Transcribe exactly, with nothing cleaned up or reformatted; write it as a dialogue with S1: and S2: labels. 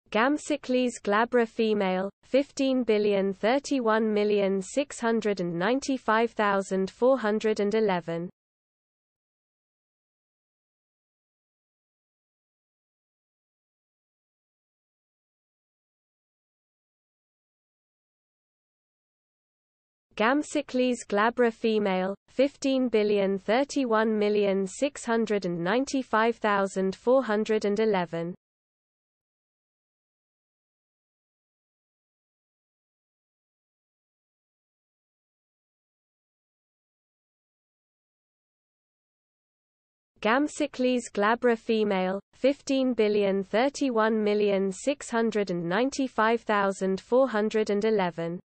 S1: Gampsocleis glabra female, fifteen billion thirty-one million six hundred ninety-five thousand four hundred eleven. Gampsocleis glabra female, fifteen billion thirty-one million six hundred ninety-five thousand four hundred eleven. Gampsocleis glabra female, fifteen billion thirty-one million six hundred ninety-five thousand four hundred eleven.